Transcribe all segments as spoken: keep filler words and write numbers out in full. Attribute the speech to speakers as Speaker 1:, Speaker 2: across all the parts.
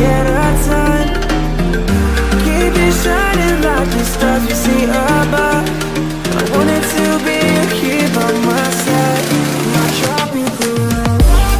Speaker 1: at a time. Keep it shining like the stars we see above. I wanted to be here by my side. My tropical love.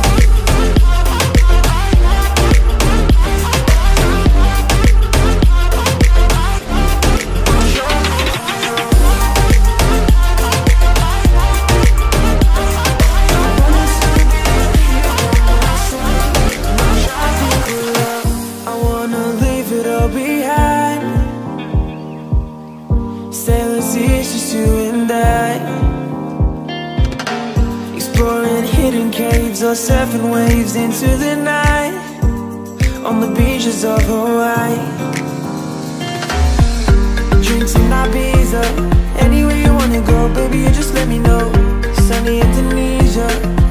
Speaker 1: Or surfing waves into the night on the beaches of Hawaii. Drinks in Ibiza, anywhere you wanna go, baby, you just let me know. Sunny Indonesia,